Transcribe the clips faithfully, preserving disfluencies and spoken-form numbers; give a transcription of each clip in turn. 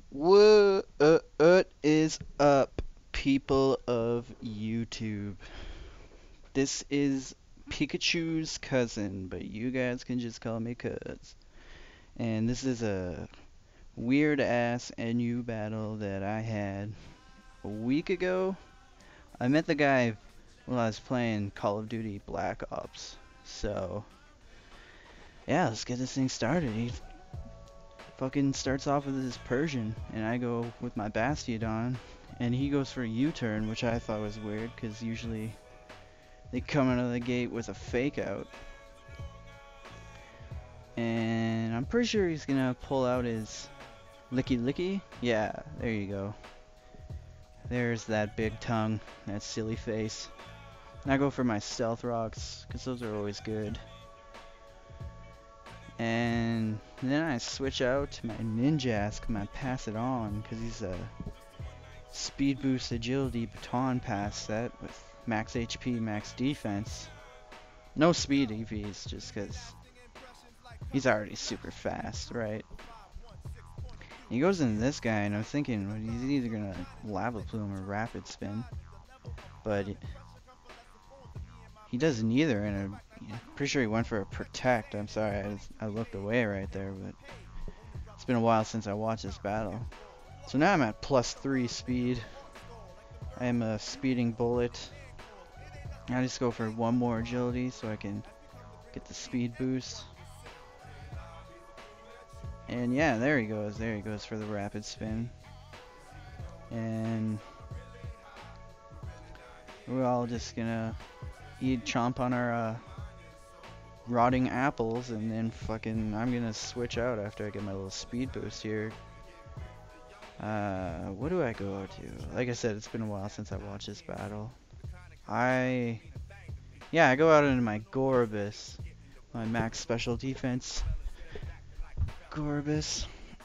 What uh, what is up, people of YouTube? This is Pikachu's cousin, but you guys can just call me Cuz. And this is a weird ass N U battle that I had a week ago. I met the guy while I was playing Call of Duty Black Ops. So, yeah, let's get this thing started. He fucking starts off with his Persian, and I go with my Bastiodon, and he goes for a U-turn, which I thought was weird, because usually they come out of the gate with a fake out. And I'm pretty sure he's gonna pull out his Licky Licky. Yeah, there you go. There's that big tongue, that silly face. And I go for my Stealth Rocks, because those are always good. And then I switch out to my Ninjask, my Pass It On, because he's a speed boost agility baton pass set with max H P, max defense. No speed E Vs, just because he's already super fast, right? He goes into this guy, and I'm thinking well, he's either going to Lava Plume or Rapid Spin. But he does neither, and I'm pretty sure he went for a Protect. I'm sorry, I, I looked away right there, but it's been a while since I watched this battle. So now I'm at plus three speed. I am a speeding bullet. I just go for one more agility so I can get the speed boost. And yeah, there he goes. There he goes for the rapid spin. And we're all just gonna eat, chomp on our uh, rotting apples, and then fucking I'm gonna switch out after I get my little speed boost here. Uh, what do I go to? Like I said, it's been a while since I watched this battle. I, yeah, I go out into my Gorbis, my max special defense Gorbis.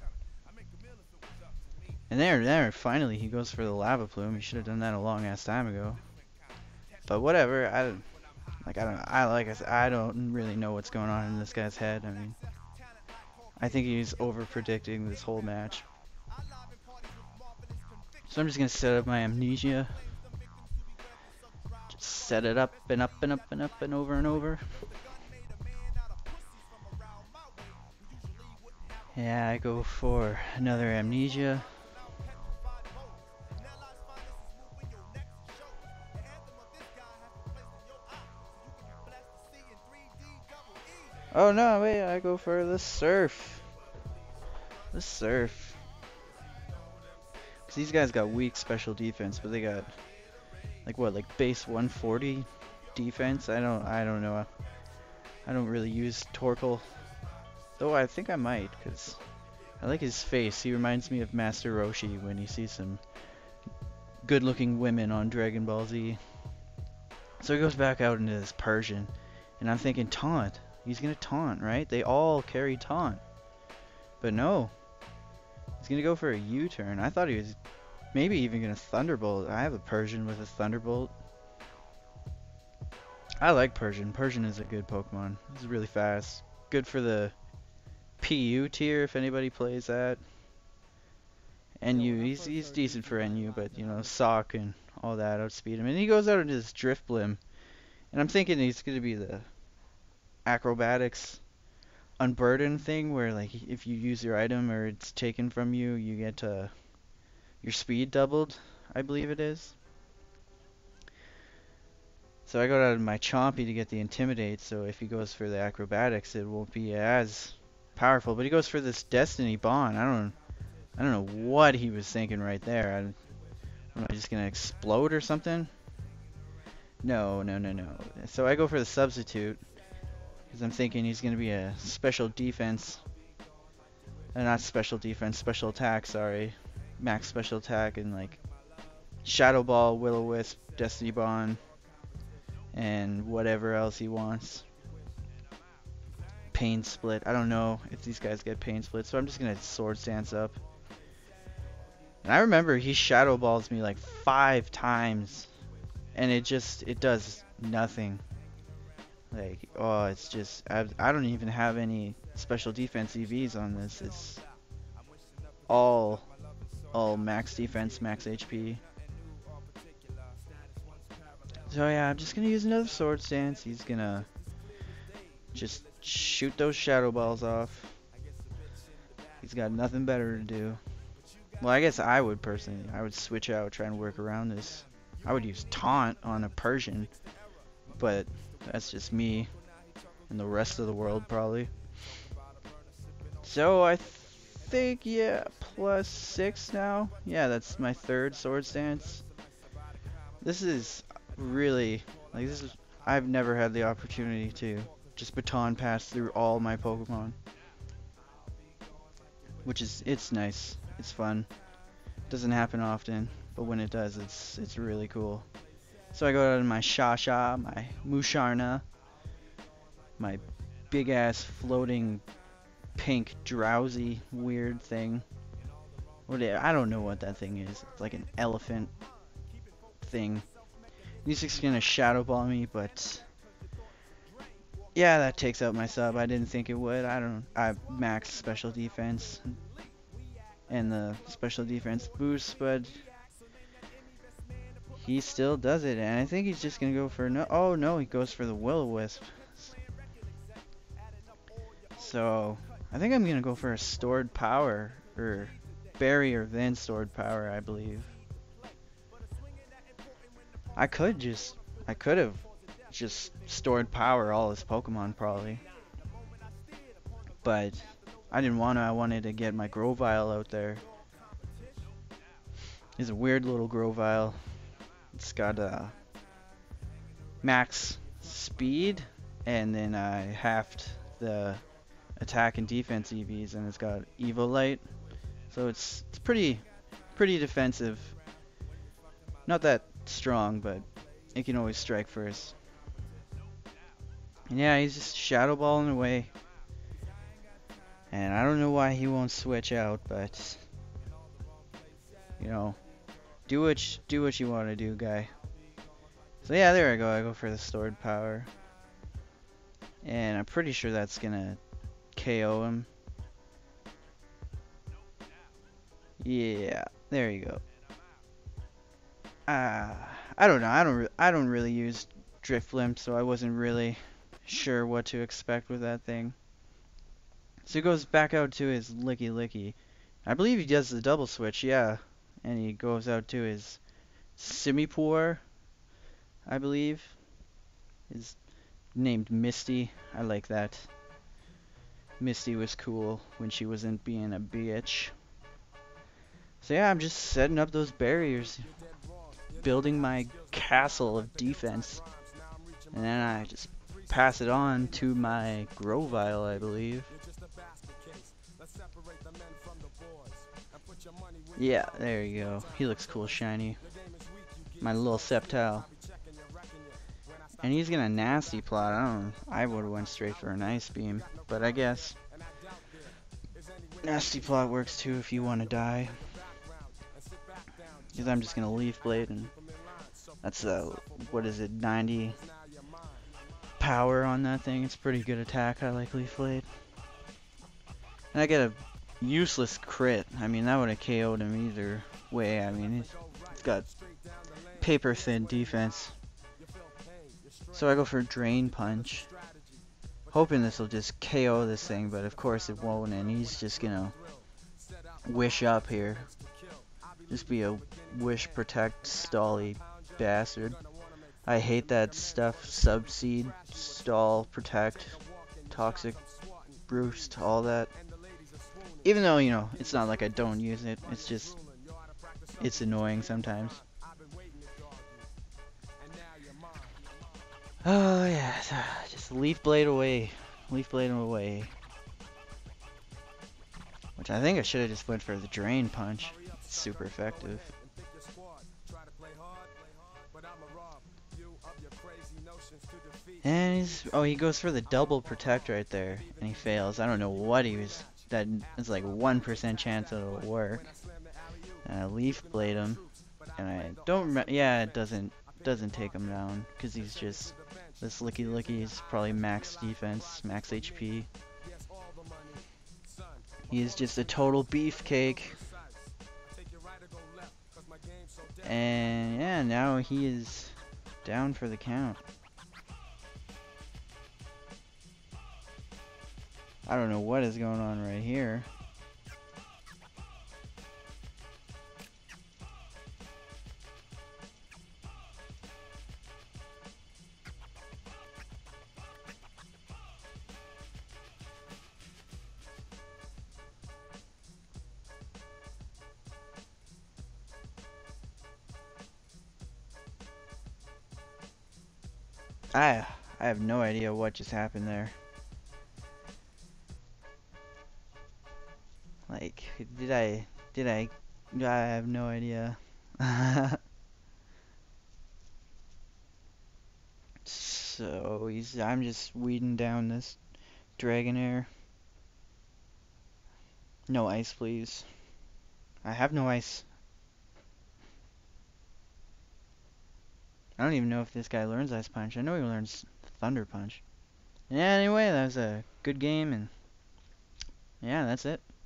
And there, there, finally he goes for the Lava Plume. He should have done that a long ass time ago. But whatever, I, like, I don't, I like I said, I don't really know what's going on in this guy's head. I mean, I think he's over predicting this whole match. So I'm just gonna set up my Amnesia. Just set it up and up and up and up and over and over. Yeah, I go for another Amnesia. Oh no, wait, I go for the Surf. The Surf. Cause these guys got weak special defense, but they got like what, like base one forty defense? I don't I don't know. I don't really use Torkoal. Though I think I might, cause I like his face. He reminds me of Master Roshi when you see some good looking women on Dragon Ball Z. So he goes back out into this Persian, and I'm thinking taunt. He's gonna taunt, right? They all carry taunt. But no. He's gonna go for a U-turn. I thought he was maybe even gonna Thunderbolt. I have a Persian with a Thunderbolt. I like Persian. Persian is a good Pokemon. He's really fast. Good for the P U tier if anybody plays that. N U, he's he's decent for N U, but you know, Sock and all that outspeed him. And he goes out into this Drift Blim. And I'm thinking he's gonna be the acrobatics unburden thing where like if you use your item or it's taken from you, you get uh, your speed doubled, I believe it is. So I go out of my Chompy to get the Intimidate, so if he goes for the acrobatics it won't be as powerful. But he goes for this Destiny Bond. I don't I don't know what he was thinking right there. I, am I just gonna explode or something? No, no, no, no. So I go for the Substitute. Because I'm thinking he's going to be a special defense. Uh, not special defense, special attack, sorry. Max special attack and like Shadow Ball, Will-O-Wisp, Destiny Bond, and whatever else he wants. Pain Split. I don't know if these guys get Pain Split, so I'm just going to Sword Stance up. And I remember he Shadow Balls me like five times. And it just, it does nothing. Like, oh, it's just, I, I don't even have any special defense E Vs on this. It's all all max defense, max H P. So yeah, I'm just gonna use another sword stance. He's gonna just shoot those shadow balls off. He's got nothing better to do. Well, I guess I would personally. I would switch out, try and work around this. I would use taunt on a Persian, but that's just me and the rest of the world probably. So I th think, yeah, plus six now. Yeah, that's my third sword stance. This is really, like, this is, I've never had the opportunity to just baton pass through all my Pokemon. Which is, it's nice. It's fun. Doesn't happen often, but when it does, it's it's really cool. So I go out in my Shasha, my Musharna, my big ass floating pink drowsy weird thing. What I don't know what that thing is. It's like an elephant thing. He's just gonna shadow ball me, but yeah, that takes out my sub. I didn't think it would. I don't. I maxed special defense and the special defense boost, but he still does it, and I think he's just gonna go for no. Oh no, he goes for the Will-O-Wisp. So I think I'm gonna go for a stored power or barrier then stored power, I believe. I could just, I could have just stored power all his Pokemon probably, but I didn't want to. I wanted to get my Grovyle out there. He's a weird little Grovyle. It's got a uh, max speed, and then I halved the attack and defense E Vs, and it's got Evolite, so it's it's pretty pretty defensive. Not that strong, but it can always strike first. And yeah, he's just shadow balling away. And I don't know why he won't switch out, but you know, do what you, do what you want to do, guy. So yeah, there I go. I go for the stored power, and I'm pretty sure that's gonna K O him. Yeah, there you go. Ah, uh, I don't know. I don't. Re I don't really use Drifblim, so I wasn't really sure what to expect with that thing. So he goes back out to his Licky Licky. I believe he does the double switch, yeah. And he goes out to his Simipour, I believe. Is named Misty. I like that. Misty was cool when she wasn't being a bitch. So yeah, I'm just setting up those barriers. Building my castle of defense. And then I just pass it on to my Grovyle, I believe. Yeah, there you go. He looks cool, shiny. My little Sceptile. And he's gonna nasty plot. I don't know. I would have went straight for an Ice Beam, but I guess nasty plot works too if you want to die. Because I'm just gonna Leaf Blade, and that's uh, what is it, ninety power on that thing. It's pretty good attack. I like Leaf Blade. And I get a useless crit. I mean, that would have K O'd him either way. I mean, it's, it's got paper thin defense. So I go for Drain Punch, hoping this will just K O this thing, but of course it won't, and he's just gonna wish up here. Just be a wish protect stally bastard. I hate that stuff. Subseed, stall, protect, toxic, boost, all that. Even though, you know, it's not like I don't use it, it's just, it's annoying sometimes. Oh yeah, just Leaf Blade away. Leaf Blade away. Which I think I should have just went for the Drain Punch. It's super effective. And he's, oh, he goes for the double protect right there, and he fails. I don't know what he was, that is like one percent chance it'll work. And I Leaf Blade him, and I don't remember, yeah, it doesn't, doesn't take him down, because he's just, this Licky Licky is probably max defense, max H P. He is just a total beefcake. And yeah, now he is down for the count. I don't know what is going on right here. I I have no idea what just happened there. Like, did I did I I have no idea. So he's I'm just weeding down this Dragonair. No ice, please. I have no ice. I don't even know if this guy learns Ice Punch. I know he learns Thunder Punch. Yeah, anyway, that was a good game, and yeah, that's it.